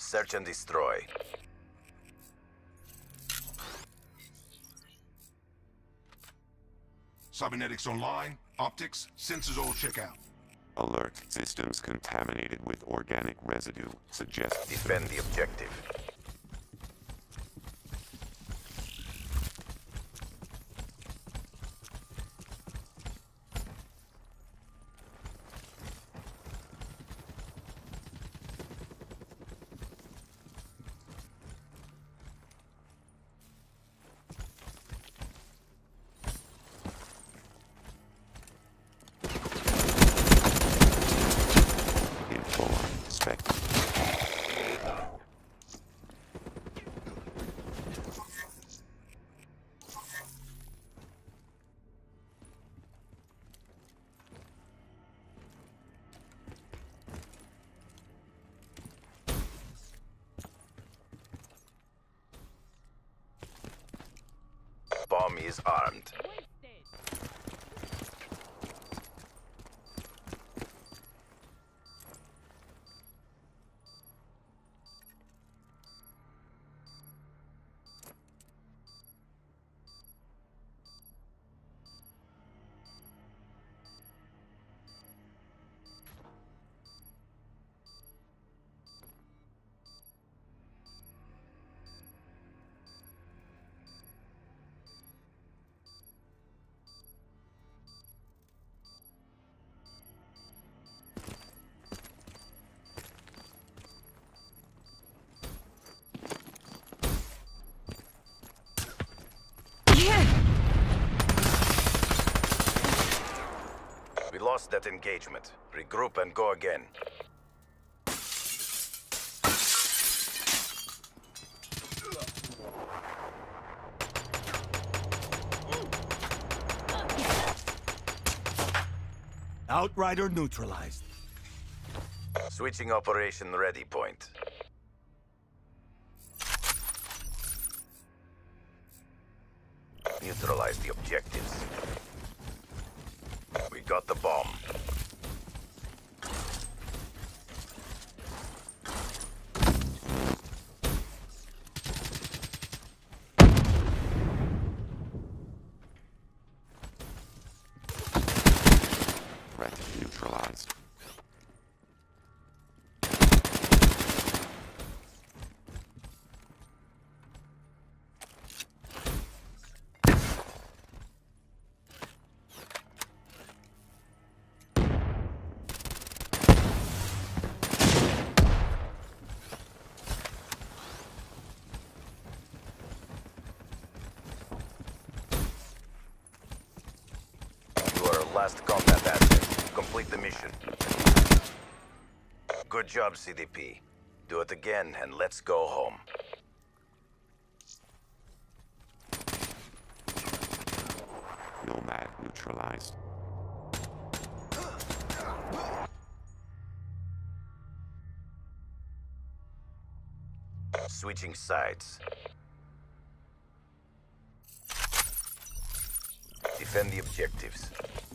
Search and destroy. Cybernetics online, optics, sensors all check out. Alert. Systems contaminated with organic residue. Suggest Defend the objective. info on spec. Bomb is armed. We lost that engagement. Regroup and go again. Outrider neutralized. Switching operation ready point. Neutralize the objectives. We got the bomb. Threat neutralized. You are our last combat asset. Complete the mission. Good job, CDP. Do it again and let's go home. Nomad neutralized. Switching sides. Defend the objectives.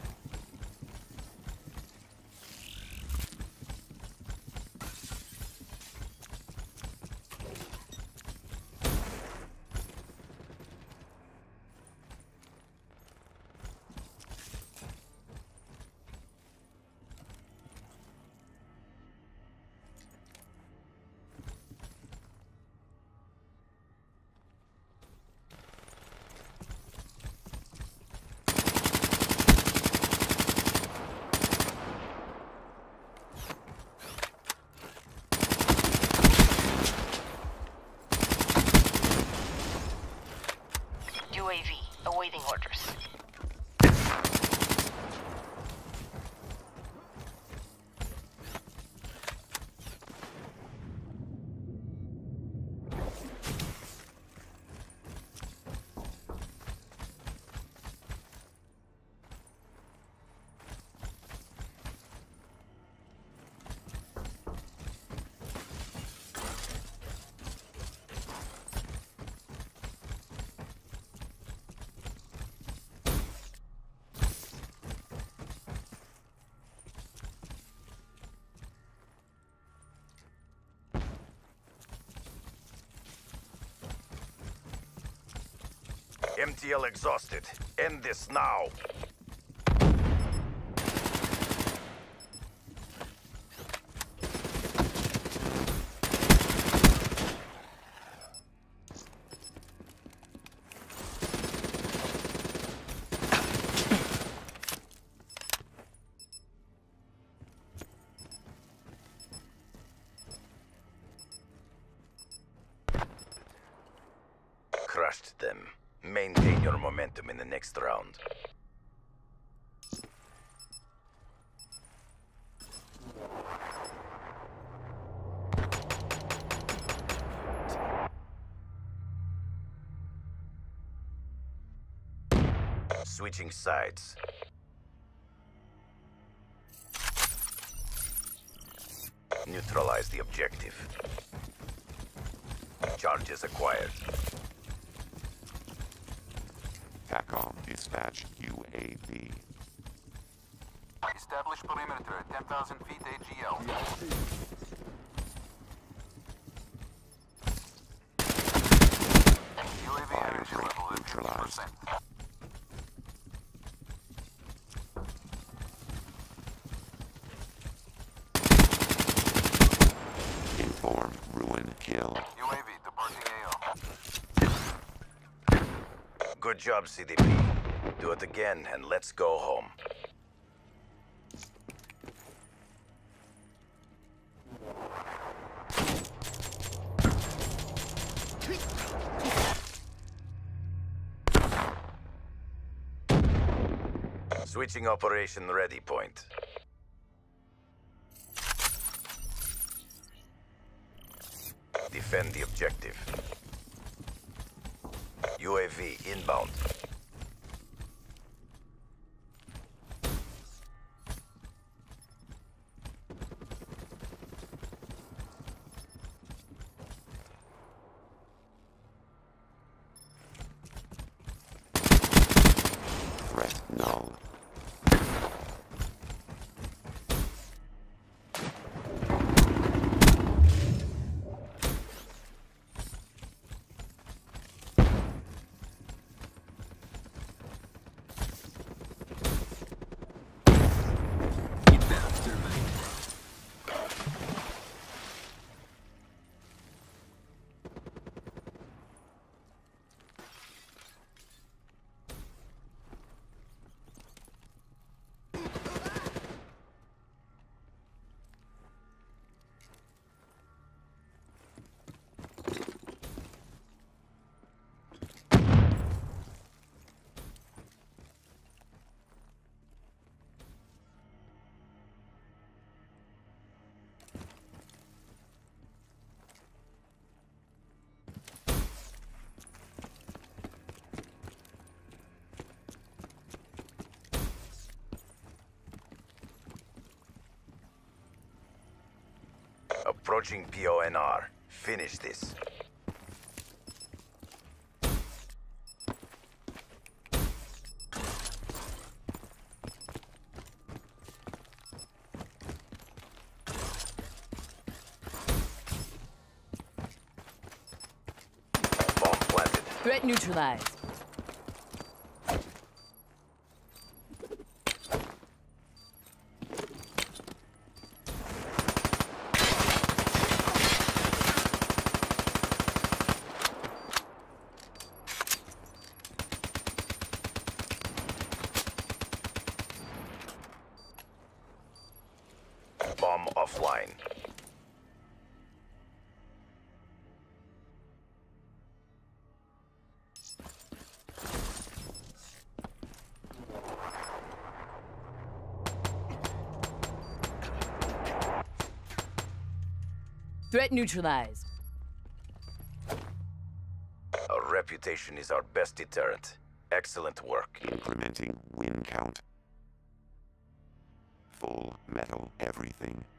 UAV, awaiting orders. MTL exhausted. End this now. Crushed them. Maintain your momentum in the next round. Switching sides. Neutralize the objective. Charges acquired. TACOM dispatch UAV. Establish perimeter at 10,000 feet AGL. UAV Fire energy rate level at neutralized. 50%. Inform, ruin, kill. UAV departing AO. Good job, CDP. Do it again and let's go home. Switching operation ready point. Defend the objective. UAV inbound. Threat null. Approaching PONR. Finish this. Bomb planted. Threat neutralized. Bomb offline. Threat neutralized. Our reputation is our best deterrent. Excellent work. Incrementing win count. Full metal everything.